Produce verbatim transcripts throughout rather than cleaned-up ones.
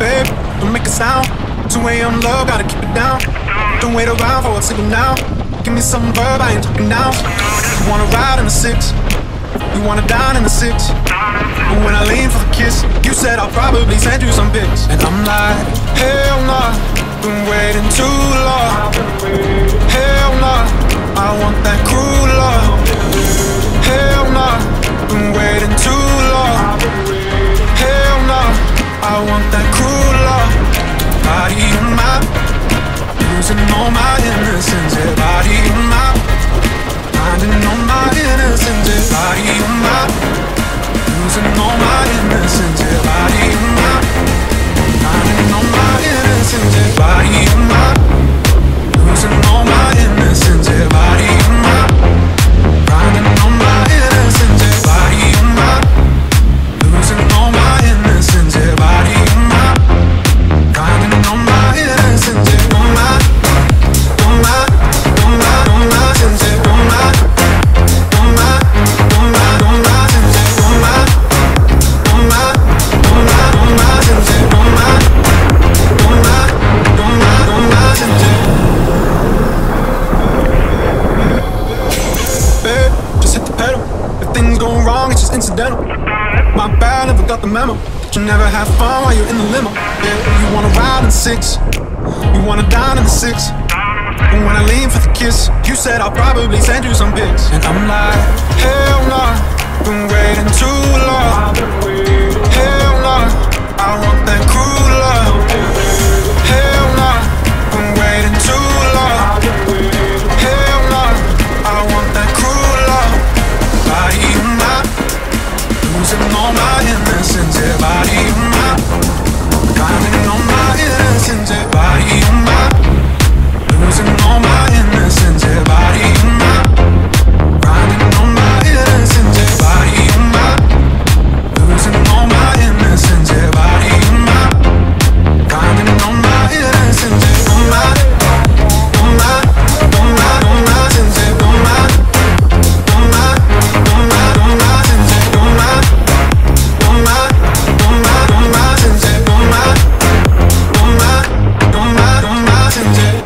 Babe, don't make a sound. two A M love, gotta keep it down. Don't wait around for a signal now. Give me some verb, I ain't talking now. You wanna ride in the six, you wanna dine in the six. But when I lean for the kiss, you said I'll probably send you some pics. And I'm like, hell nah, been waiting too long. Hell nah, I want that cruel love. Hell nah, been waiting too long. Hell nah, I want that cruel love. Body on my, losing all my innocence. Yeah, body on my, finding all my innocence. Yeah, body on my, losing all my innocence. Yeah, body on my, finding all my innocence. Yeah, body on my, losing all my innocence. Yeah, body on my, finding all my innocence. Yeah, body on my, losing all my innocence. Yeah, body on my, finding all my innocence. Yeah, on my, on my, on my, on my sense. Yeah, on my, on my, on my, on my sense. Yeah, on my, on my, on my, on my sense. Yeah, on my, on my, on my, on my sense. Yeah. Babe, just hit the pedal. If things go wrong, it's just incidental. My bad, never got the memo. You never have fun while you're in the limo. Yeah, you wanna ride in the six, you wanna dine in the six. And when I lean for the kiss, you said I'll probably send you some pics. And I'm like, hell nah, been waiting too long. Hell nah, I want that cruel love. Hell nah, been waiting too long. Hell nah, I want that cruel love. Body on my, losing all my innocence. Yeah, body on my, finding all my innocence. Yeah, body on my, losing all my innocence. Yeah, body on my, finding all my innocence. Yeah, body on my, losing all my innocence. Yeah, body on my, finding all my innocence. Yeah, on my, on my, on my, on my sense. Yeah, on my, on my, on my, on my sense. Yeah, on my, on my, on my, on my sense. Yeah, on my, on my, on my, on my sense. Yeah.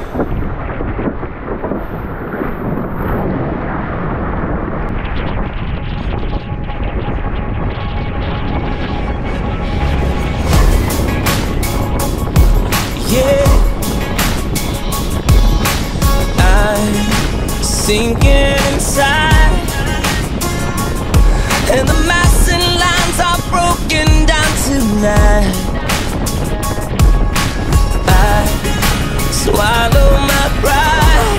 Sinking inside, and the massive lines are broken down tonight. I swallow my pride,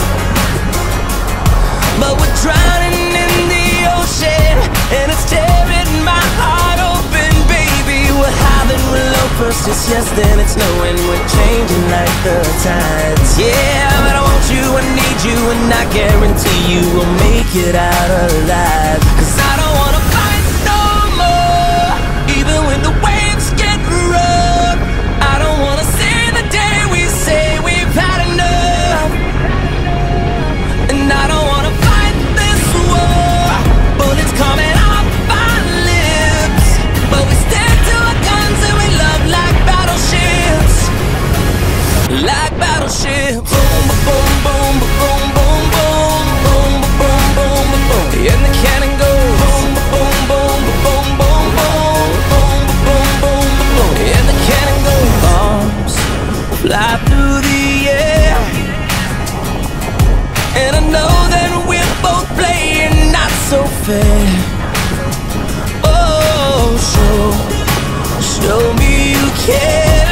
but we're drowning in the ocean, and it's tearing my heart open, baby. We're having love first, it's yes, then it's no, and we're changing like the tides. Yeah, but I want you, I need you, and I guarantee you will make it out alive. Cause I don't wanna fight no more, even when the waves get rough. I don't wanna see the day we say we've had enough. And I don't wanna fight this war, bullets coming off our lips, but we stick to our guns and we love like battleships. Like battleships. Boom, boom, boom, boom, boom, boom, boom, boom, boom, boom, boom. And the cannon goes boom, boom, boom, boom, boom, boom, boom, boom, boom, boom. And the cannon goes. Bombs fly through the air, and I know that we're both playing not so fair. Oh, show, show me you care.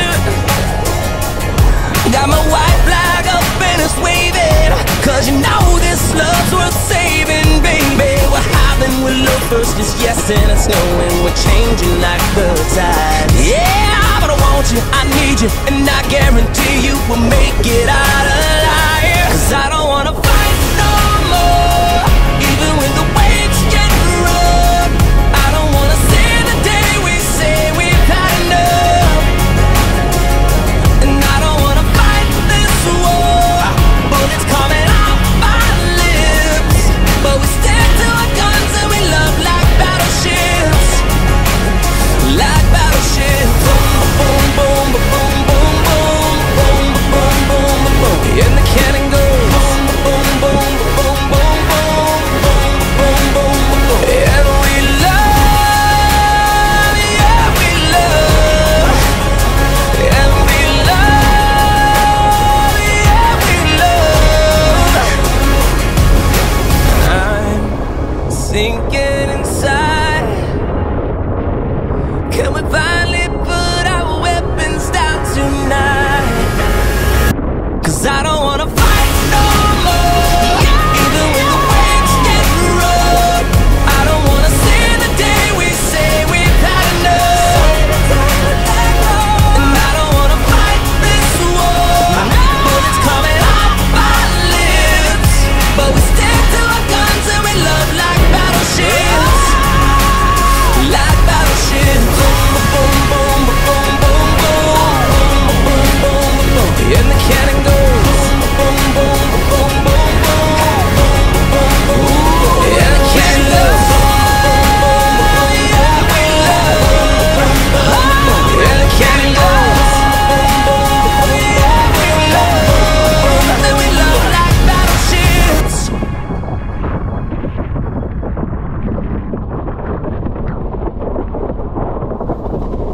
Got my white flag up and it's waving, cause you know this love's worth saving, baby. We're having with love first, it's yes and it's no, and we're changing like the tides. Yeah, but I want you, I need you, and I guarantee you will make it out alive. Cause I don't wanna fight no more, even when the waves get rough. I don't wanna see the day we say we've had enough. And I don't wanna fight this war, bullets coming off our lips, but we stick to our guns and we love like battleships. Like battleships. Boom, boom, boom, boom, boom. sinking inside. Can we finally put our weapons down tonight? 'Cause I don't